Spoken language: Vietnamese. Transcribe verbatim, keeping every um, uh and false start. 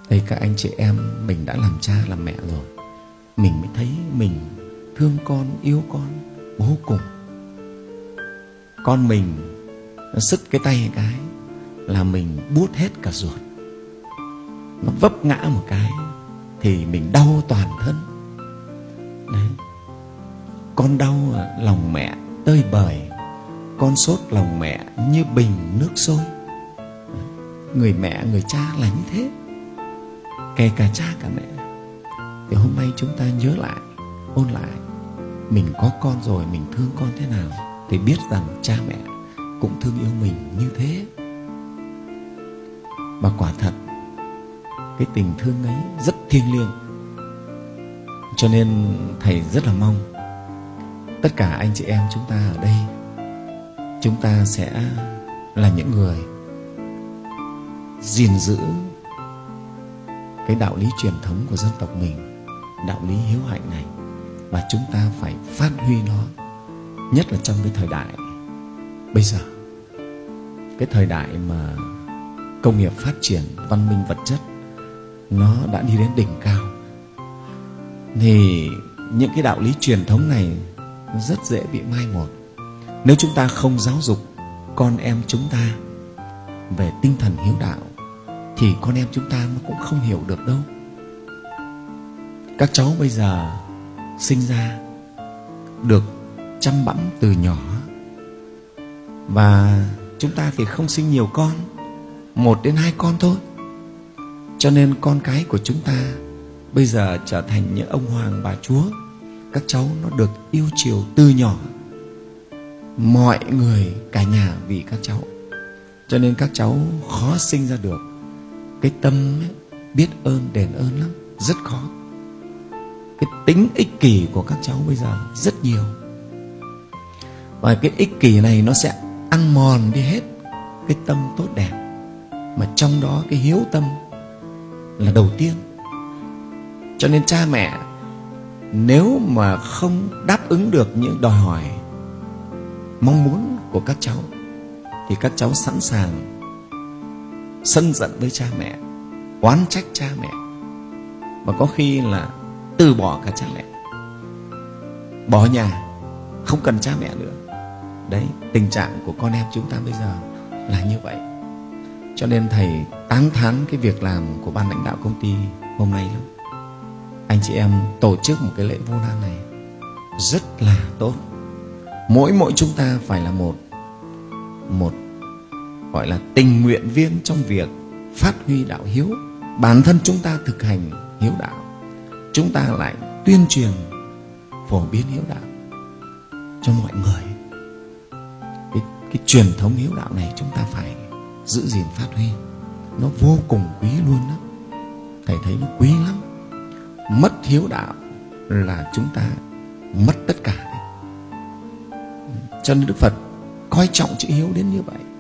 Đây các anh chị em, mình đã làm cha làm mẹ rồi, mình mới thấy mình thương con, yêu con vô cùng. Con mình nó sứt cái tay một cái là mình buốt hết cả ruột. Nó vấp ngã một cái thì mình đau toàn thân. Đấy. Con đau lòng mẹ tơi bời, con sốt lòng mẹ như bình nước sôi. Người mẹ, người cha là như thế, kể cả cha cả mẹ. Thì hôm nay chúng ta nhớ lại, ôn lại, mình có con rồi, mình thương con thế nào, thì biết rằng cha mẹ cũng thương yêu mình như thế. Và quả thật cái tình thương ấy rất thiêng liêng. Cho nên thầy rất là mong tất cả anh chị em chúng ta ở đây, chúng ta sẽ là những người gìn giữ cái đạo lý truyền thống của dân tộc mình, đạo lý hiếu hạnh này, và chúng ta phải phát huy nó, nhất là trong cái thời đại bây giờ, cái thời đại mà công nghiệp phát triển, văn minh vật chất nó đã đi đến đỉnh cao. Thì những cái đạo lý truyền thống này rất dễ bị mai một nếu chúng ta không giáo dục con em chúng ta về tinh thần hiếu đạo, thì con em chúng ta nó cũng không hiểu được đâu. Các cháu bây giờ sinh ra được chăm bẵm từ nhỏ, và chúng ta thì không sinh nhiều con, một đến hai con thôi. Cho nên con cái của chúng ta bây giờ trở thành những ông hoàng bà chúa. Các cháu nó được yêu chiều từ nhỏ, mọi người cả nhà vì các cháu. Cho nên các cháu khó sinh ra được cái tâm ấy, biết ơn đền ơn lắm, rất khó. Cái tính ích kỷ của các cháu bây giờ rất nhiều, và cái ích kỷ này nó sẽ ăn mòn đi hết cái tâm tốt đẹp, mà trong đó cái hiếu tâm là đầu tiên. Cho nên cha mẹ nếu mà không đáp ứng được những đòi hỏi mong muốn của các cháu, thì các cháu sẵn sàng sân giận với cha mẹ, oán trách cha mẹ, và có khi là từ bỏ cả cha mẹ, bỏ nhà, không cần cha mẹ nữa. Đấy, tình trạng của con em chúng ta bây giờ là như vậy. Cho nên thầy tán thán cái việc làm của ban lãnh đạo công ty hôm nay lắm. Anh chị em tổ chức một cái lễ vô lan này rất là tốt. Mỗi mỗi chúng ta phải là một một gọi là tình nguyện viên trong việc phát huy đạo hiếu. Bản thân chúng ta thực hành hiếu đạo, chúng ta lại tuyên truyền phổ biến hiếu đạo cho mọi người. Cái, cái truyền thống hiếu đạo này chúng ta phải giữ gìn phát huy. Nó vô cùng quý luôn đó. Thầy thấy nó quý lắm. Mất hiếu đạo là chúng ta mất tất cả. Cho nên Đức Phật coi trọng chữ hiếu đến như vậy.